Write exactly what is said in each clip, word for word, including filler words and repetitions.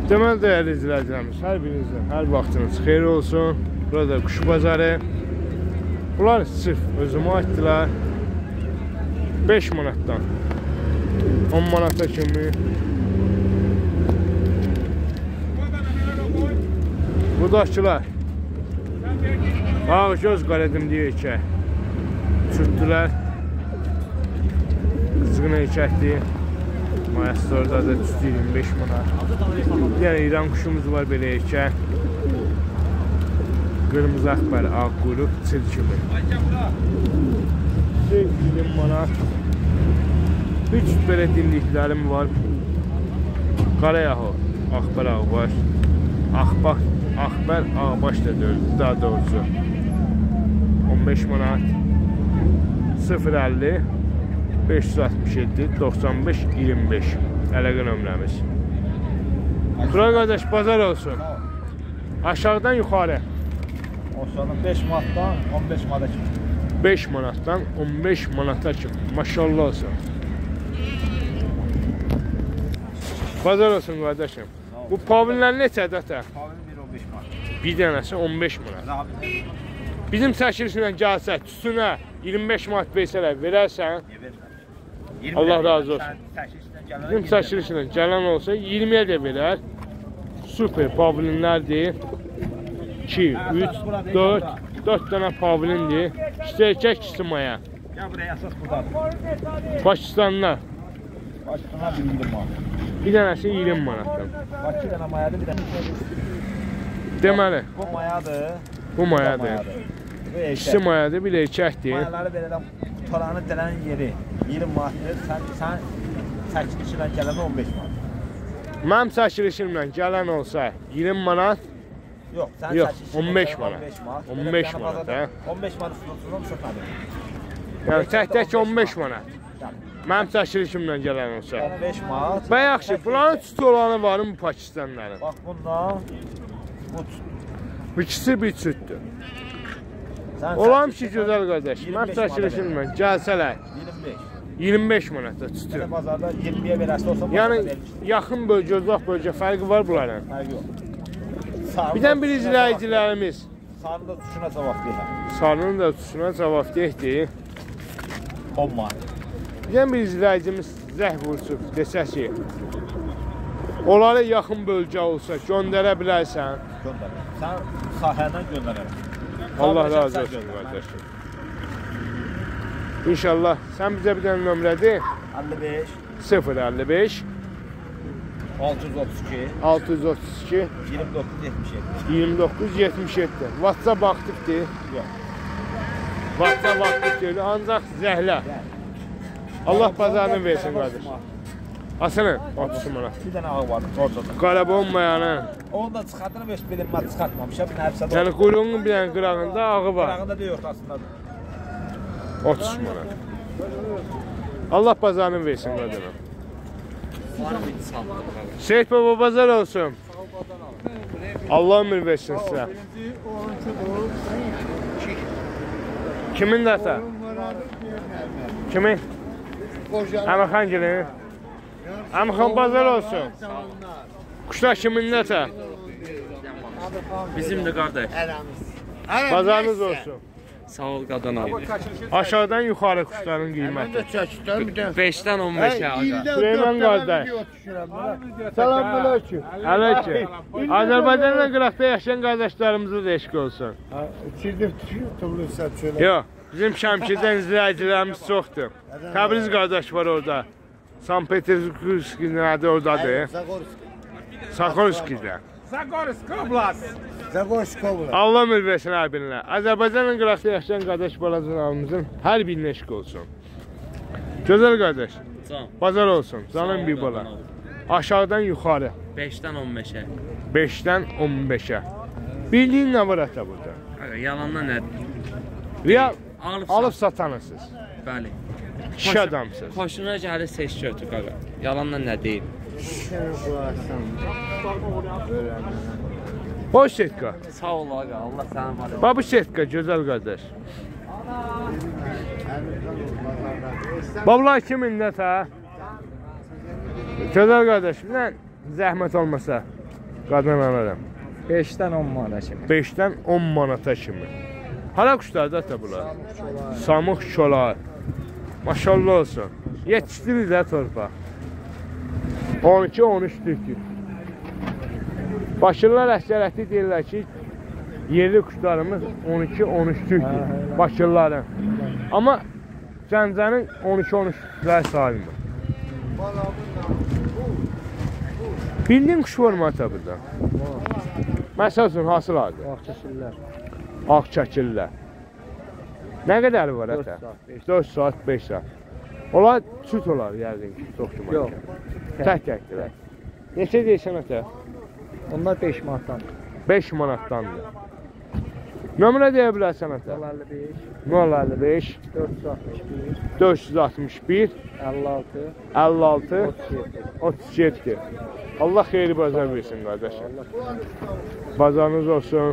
Deməli dəyərli izləyicilərimiz, hər birinizin hər vaxtınız xeyir olsun. Burada quş bazarı. Bunlar sırf özümə aiddirlər. beş manatdan on manata kimi. Budakçılar ağ göz qaradım deyək ki, çürtdülər. Qızğına içəkdir. Mayası orada da üstü iyirmi beş manat. Yəni İran kuşumuz var belə ki, qırmızı akbar, ağ quyruq, çil kimi. iyirmi manat. üç belə dinliklərim var. Qarayağı, akbar ağbaş. Akbar, akbar ağbaş da daha doğrusu. on beş manat. sıfır əlli beş yüz altmış yeddi doxsan beş iyirmi beş əlaqə nömrəmiz. Turan qardaş, bazar olsun. Aşağıdan yuxarı. Aşağıdan beş manatdan on beş manata kimi. beş manatdan on beş manata kimi. Maşallah olsun. Bazar olsun qardaşım. Bu pavillər neçədir ata? Pavil bir on beş manat. Bir dənəsi on beş manat. Bizim çəkilişlə gəlsə, tüsünə iyirmi beş manat versələr, verərsən? Allah razı olsun. Bizim çəkilişlə gələn olsa iyirmiyə də verər. Super pavilinlərdir. iki, üç, dörd, dörd dənə pavilindir. İşte erkək, ikisi maya. Gəl buraya, əsas buradadır. Pakistanlar. Pakistanlar bir iyirmi manat. Bir dənəsi iyirmi manatdan. Bak iki dənə mayadır, bir dənə. Deməli. Bu mayadır. Bu mayadır. İkisi mayadır, bir erkəkdir. Mayaları belirəm, toranı dələnin yeri iyirmi manatdır. Sən, sən çəkilişlə gələn on beş manat. Mənim çəkilişimlə gələn olsa iyirmi manat. Yox, sən Yox, çəkilişlə on beş manat. on beş manat, hə? on beş manat tutusundan satmadım. Yəni tək-tək on beş manat. Mənim çəkilişimlə gələn olsa. on beş manat. Və yaxşı, buranın tütü olanı var mı Pakistanların? Bax bundan bu Bu ikisi bir tütdür. Olam ki, gözəl qardaş. Mənim çəkilişimlə gəlsələr iyirmi beş manatda tütü. Bazarda iyirmiyə verəsi olsa... Yəni, yaxın bölgə, uzaq bölgə fərqi var bunların. Fərqi yox. Birdən bir izləyicilərimiz Sarının da tutuşuna cavab deyək. Sarının da tutuşuna cavab deyək. on manat. Birdən bir izləyicimiz zəh vursun, desə ki, onları yaxın bölgə olsa göndərə bilərsən. Göndərəm. Sən sahədən göndərəm. Allah razı olsun qardaşım. İnşallah. Sən bizə bir dənə nömrədir. əlli beş sıfır əlli beş altı yüz otuz iki altı yüz otuz iki iyirmi doqquz yetmiş yeddi. iyirmi doqquz yetmiş yeddi. WhatsApp aktifdir. Yox. WhatsApp aktifdir. Ancaq zəhlə. Allah bazarını versin qardaş. Asını otuz manat. Bir dənə ağ var ortada. Qarab olmayanı. Onu da çıxartdım, heç bilinmə çıxartmamışam. Nəfsədə. Yəni quyruğunun bir dənə qırağında ağı var. Qırağında deyil, ortasındadır. otuz manat. Allah bazarını versin qardaşım. Seyit baba bazar olsun. Allah ömür versin sizə. Kimin də ata? Kimin? Əmirxan gəlin. Əmirxan bazar olsun. Quşlar kimin də ata? Bizim de kardeş. Bazarınız olsun. Sağ ol qadın abi. Aşağıdan yuxarı quşların qiyməti. beşten on beşe aga. Süleyman qardaş. Salam aleyküm. Aleyküm. Azərbaycanla qıraqda yaşayan qardaşlarımızı da eşq olsun. Çirdim tutulursa şöyle. Yox, bizim Şəmkirdən izləyicilərimiz çoxdur. Təbriz qardaş var orada. Sankt Peterburg nədir oradadır? Sakorski'də. Zagorsk oblast. Zagorsk oblast. Allah ömür versin abinlə. Azərbaycanla qıraqda yaşayan qardaş balacalarımızın hər birinə eşq olsun. Gözəl qardaş. Bazar olsun. Canım bir bala. Aşağıdan yuxarı. beşten on beşe. beşdən on beşə. Bildiyin nə var ata burada? Aga yalanla ne? Real Alıb, alıb satanısınız. Bəli. Kişi adamsınız. Xoşuna gəlir ses götür qaqa. Yalanla nə deyil. Boş setka. Sağ ol aga. Allah səni var. Babu setka gözəl qardaş. Bablar kimin nə ta? Gözəl qardaş, nə zəhmət olmasa. Qadan alaram. beşdən on manata kimi. beşdən on manata kimi. Hara quşlardır da bunlar? Samıq şolar. Maşallah olsun. Yetişdirir də torpaq. on iki on üç tükür. Bakırlar əksəriyyəti deyirlər ki, yerli quşlarımız on iki on üç tükür. Bakırların. Amma Gəncənin on iki on üç tüklər sayılmır. Bildiğin kuş var mı ata burada? Məsəl üçün hasılardır? Ağçəkillər. Ağçəkillər. Nə qədəri var ata? dörd saat, beş saat. Onlar süt olar yəqin ki, çox güman. Yox. Tək-təkdirlər. Neçə deyirsən ata? Onlar beş manatdan. beş manatdandır. Nömrə deyə bilərsən ata? nol əlli beş, nol əlli beş, dörd yüz altmış bir, dörd yüz altmış bir, əlli altı, əlli altı, otuz yeddi. otuz yeddi. Allah xeyri bazar versin qardaşım. Bazarınız olsun.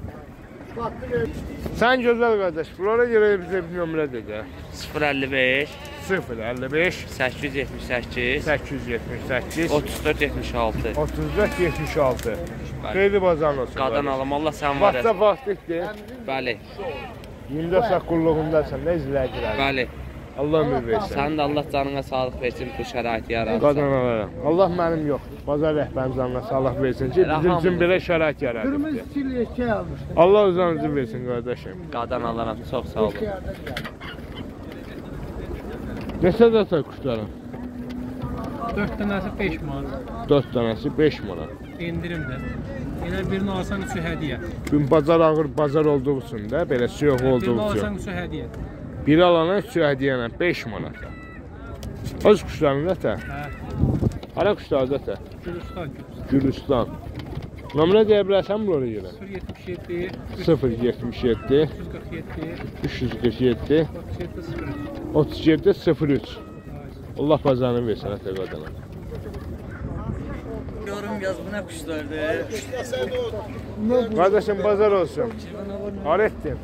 Sən gözəl qardaş, bunlara görə bizə bir nömrə dedi. sıfır əlli beş, sıfır əlli beş, səkkiz yüz yetmiş səkkiz, səkkiz yüz yetmiş səkkiz, otuz dörd yetmiş altı. otuz dörd yetmiş altı. Xeyli bazarın olsun. Qadan alım, Allah sən var. Vaxta vaxtlıqdır. Bəli, iyirmi dörd saat qulluğundasan, nə izləyicilər? bəli. Allah ömür versin. Sən də Allah canına sağlıq versin, bu şəraiti yaratsın. Qadan alaram. Allah mənim yox. Bazar rəhbərin canına sağlıq versin ki, bizim üçün belə şərait yaradır. Kırmızı çil şey almıştım. Allah uzanıcı versin qardaşım. Qadan alaram, çox sağ olun. Neçə data quşların? dörd dənəsi beş manat. dörd dənəsi beş manat. Endirimdə. Elə birini alsan üçü hədiyyə. Gün bazar ağır bazar olduğu üçün də, belə suyuq olduğu Birini alsan üçün. üçü hədiyyə. Biri alana üçü hədiyyə ilə beş manat. Öz quşların da tə? Hə. Hara quşlar da tə? Gülüstan. Gülüstan. Nömrə deyə bilərsən bunlara görə? sıfır yetmiş yeddi, sıfır yetmiş yeddi, üç yüz qırx yeddi, üç yüz qırx yeddi, otuz yeddi sıfır üç. Allah bazarını versin ətə qadına. Yorum yaz, bu nə quşlardır? Qardaşım bazar olsun. Hara etdin?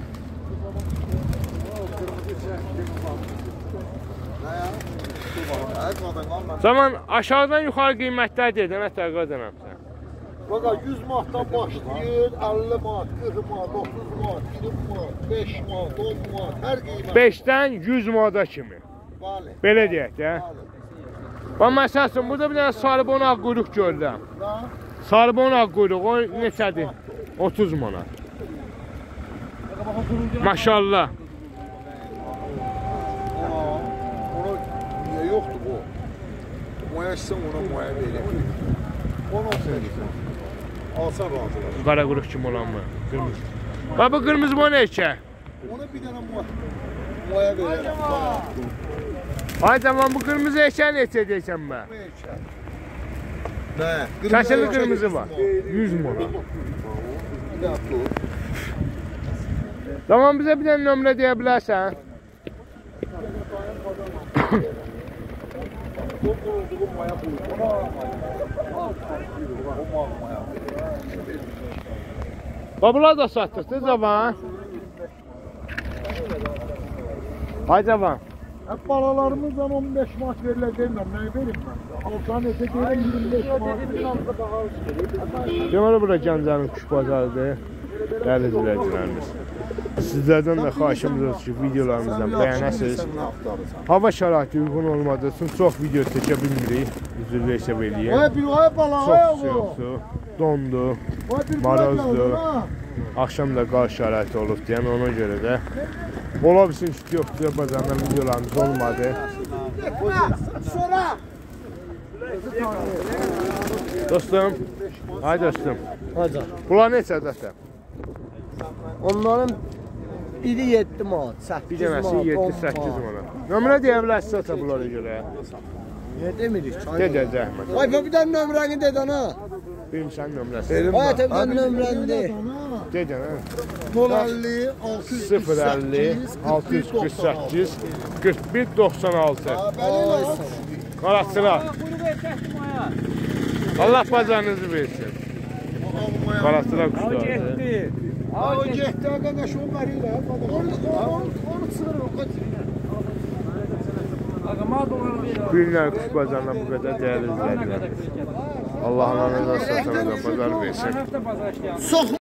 Zaman aşağıdan yuxarı qiymətlər dedin ətə qadına. Baka yüz manattan başlayır, əlli manat, qırx manat, otuz manat, iyirmi manat, beş manat, on manat, hər qiymət. beşdən yüz manata kimi. Bəli. Belə deyək də. Bax məsəl üçün burada bir dənə sarıbon ağ quyruq gördüm. Sarıbon ağ quyruq o neçədir? otuz manat. Maşallah. Ona niyə yoxdur bu? Moya istən ona moya verir. on olsun. Alsan razılar. Qara quyruq kimi olan mı? Qırmızı. Bax bu qırmızı bu neçə? Ona bir dənə moya, moya verirəm. Ay tamam bu qırmızı eşə neçə deyəcəm mən? Nə? Kəsəli qırmızı var. yüz manat. Bir dəfə dur. Tamam bizə bir dənə nömrə deyə bilərsən? Babalar da satdıqdır cavan. Ay cavan. Hep balalarımızdan on beş manat verirlər deyirlər, nə verim mən? Alsan ete deyirəm iyirmi beş manat. Deməli bura Gəncənin kuş bazarıdır. Dəyərli izləyicilərimiz. Sizlərdən də xahişimiz olsun ki, videolarımızdan bəyənəsiniz. Hava şəraiti uyğun olmadığı üçün çox video çəkə bilmirik. Üzr hesab eləyək. Vay bir vay bala, Çox vay bu. soyuqdur, dondu, Vay bir marozdur. ha. Axşam da qar şəraiti olub deyən ona görə də ola bilsin ki, yoxdur, bazardan videolarımız olmadı. Sonra. Dostum, ay dostum, Hacı. bunlar neçə dəfə? Onların biri yeddi manat, Bir səkkiz dənəsi manat, yeddi səkkiz manat. Nömrə deyə bilərsən ata bunlara görə? Niyə demirik? Dedə zəhmət. Ay bir dənə nömrəni de ana. Bilmirsən nömrəsi. Ay bir dənə nömrəni de. Dedə, hə? nol əlli, altı yüz sıfır əlli, altı yüz qırx səkkiz, qırx bir doxsan altı. Qarasılar. Allah bazarınızı versin. Qarasılar quşlardır. O getdi qardaş o verirlər. Onu onu sığır o qədər. Bu günlər quş bazarından bu qədər dəyərli izləyicilərimiz. Allah ananı da satana da bazar versin. Çox